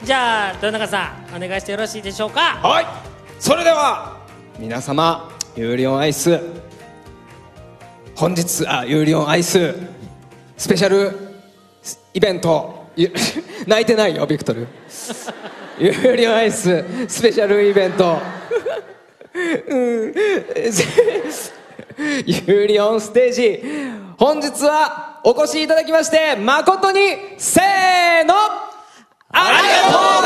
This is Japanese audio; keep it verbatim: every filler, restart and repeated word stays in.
じゃあ豊永さんお願いしてよろしいでしょうか。 はい、それでは皆様、ユーリオンアイス本日あユーリオンアイススペシャルイベント泣いてないよビクトルユーリオンアイススペシャルイベントうんユーリオンステージ、本日はお越しいただきまして誠にせーのありがとう。